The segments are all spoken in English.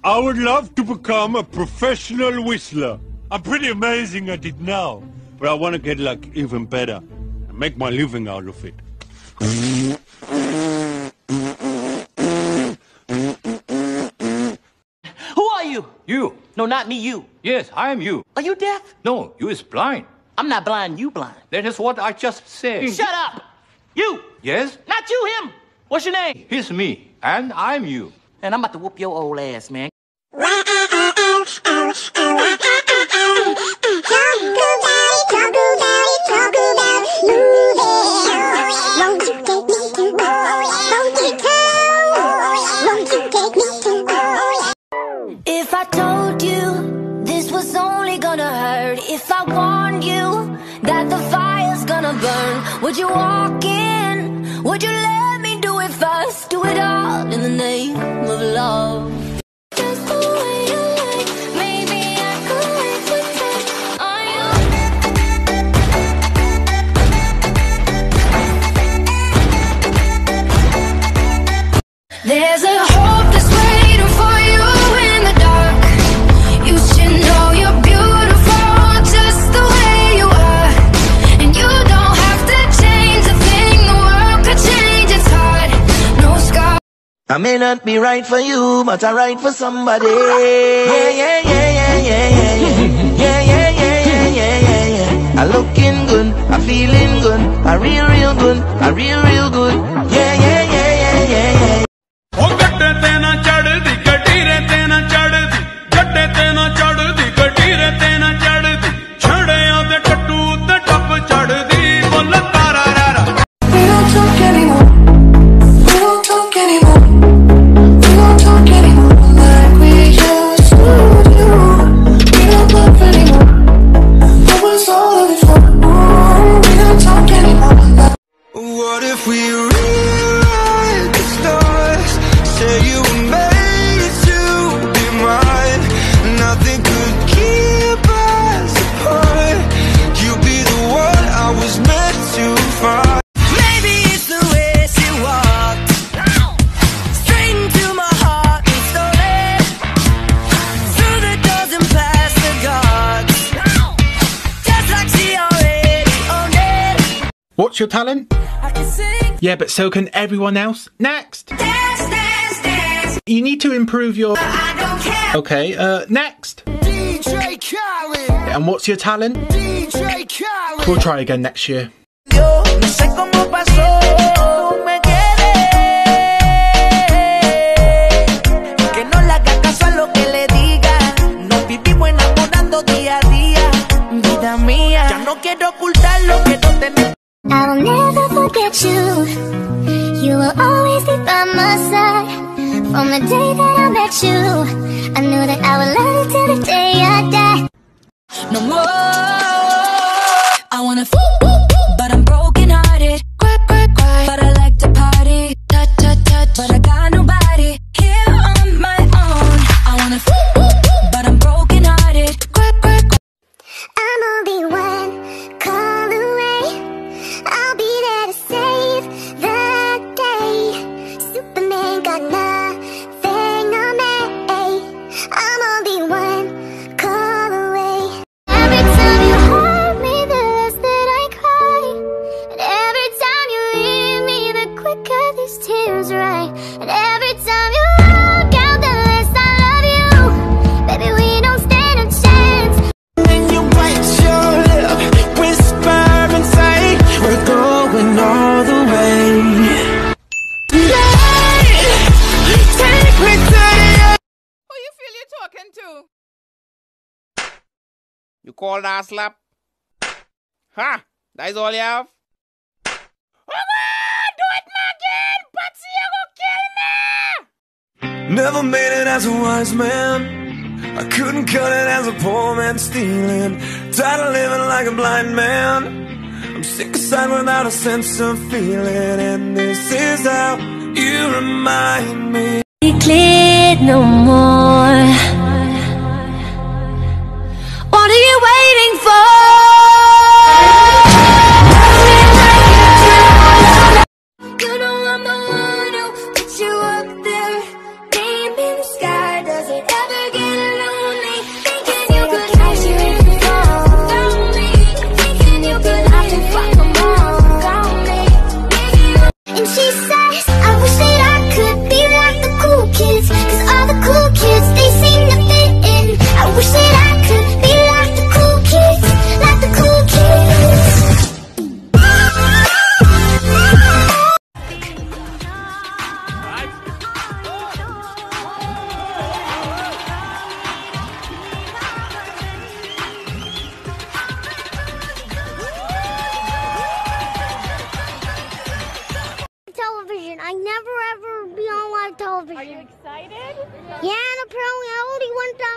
I would love to become a professional whistler. I'm pretty amazing at it now, but I want to get like even better and make my living out of it. Who are you? You. No, not me, you. Yes, I am you. Are you deaf? No, you is blind. I'm not blind, you blind. That is what I just said. Shut up! You! Yes? Not you, him! What's your name? He's me, and I'm you. And I'm about to whoop your old ass, man. If I told you this was only gonna hurt, if I warned you that the fire's gonna burn, would you walk in? Would you let me do it first? Do it all in the name of love. Just the way you like, maybe I could wait for touch on you. There's a hope that's waiting for you in the dark. You should know you're beautiful just the way you are. And you don't have to change a thing, the world could change its heart. No scar. I may not be right for you, but I'm right for somebody. Yeah, yeah, yeah, yeah, yeah, yeah, yeah. Yeah, yeah, yeah, yeah, yeah, yeah, yeah. I looking good, I feeling good, I real good, I real good. Yeah, yeah, yeah, yeah, yeah, yeah. What if we rewrite the stars? Say you were made to be mine. Nothing could keep us apart. You'll be the one I was meant to find. Maybe it's the way she walked straight into my heart and stole it through the doors and past the guards, just like she already owned it. What's your talent? I can sing, Yeah, but so can everyone else. Next. dance, dance, dance. You need to improve your... I don't care. Okay, next. DJ Khaled, And what's your talent? DJ Khaled. We'll try again next year. Yo, no sé cómo pasó, me quedé. Que no le haga caso a lo que le diga. Nos vivimos enamorando día a día. Vida mía, ya no quiero ocultar lo que no tenemos. I will never forget you. You will always be by my side. From the day that I met you, I knew that I would love you till the day I die. No more. I wanna but I'm broken hearted. Cry, cry, cry. But I like to party. Touch, touch, touch. But I got nobody here on my own. I wanna but I'm broken hearted. Cry, cry, cry. I'm only one call away. I'll be there to save the day. Superman got nothing on me. I'm only one call away. Every time you hurt me, the less that I cry. And every time you leave me, the quicker these tears rise. And every time you walk out, the less I love you. Baby, we don't stand a chance. When you bite your lip, whisper and say we're going all the way. Take me to the Who you feel you're talking to? You call that slap? Ha! That is all you have? Oh God! Do it again! Patsy, you go kill me! Never made it as a wise man. I couldn't cut it as a poor man stealing. Tired of living like a blind man. I'm sick aside without a sense of feeling. And this is how you remind me. Be clear no more. What are you waiting for? You know I'm the one who put you up there. Name in the sky, does it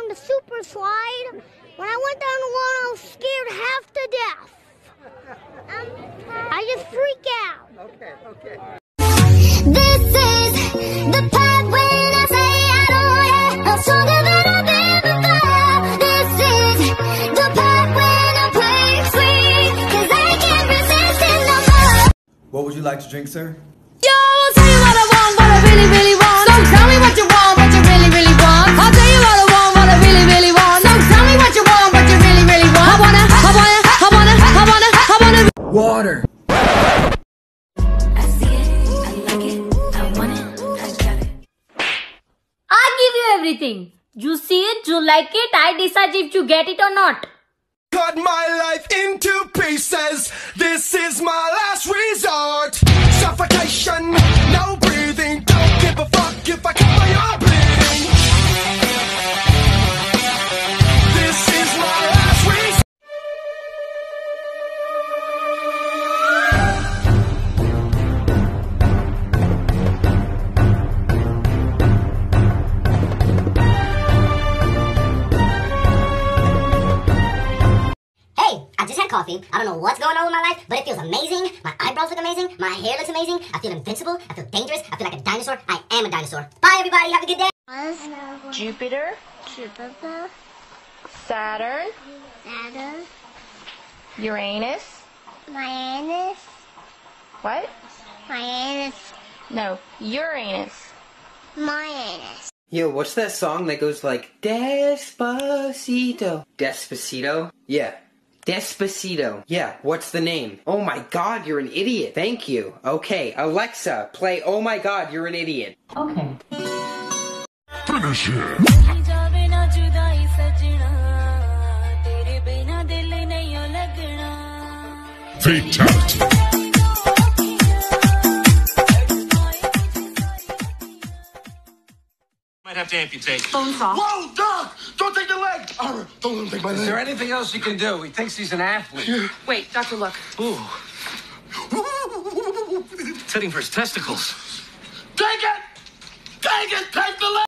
the super slide. When I went down the one, I was scared half to death. I just freak out. Okay. This is the part when I say I don't I'm stronger than I've been before. This is the part when I play free, 'cause I can't resist it no more. What would you like to drink, sir? Yo, I'll tell you what I want, what I really, really want. So tell me what you want, what you really, really want. I'll tell you what I want, what I really, really want. So tell me what you want, what you really, really want. I wanna. Water. I see it, I like it, I want it, I got it. I give you everything. You see it, you like it, I decide if you get it or not. Cut my life into pieces. This is my last resort. Suffocation, no breathing. Don't give a fuck if I cut my arm bleeding. This is my last resort. I just had coffee. I don't know what's going on with my life, but it feels amazing. My eyebrows look amazing. My hair looks amazing. I feel invincible. I feel dangerous. I feel like a dinosaur. I am a dinosaur. Bye, everybody. Have a good day. Jupiter, Saturn, Uranus. What? No, Uranus. Yo, what's that song that goes like Despacito? Despacito? Yeah. Despacito. Yeah, what's the name? Oh my god, you're an idiot. Thank you. Okay, Alexa, play Oh My God, You're an Idiot. Okay. Finish him. Fatality. Might have to amputate. Whoa, Doc! Don't take the leg! Don't let him take my leg. Is there anything else you can do? He thinks he's an athlete. Wait, Doctor, look. Ooh. It's heading for his testicles. Take it! Take it! Take the leg!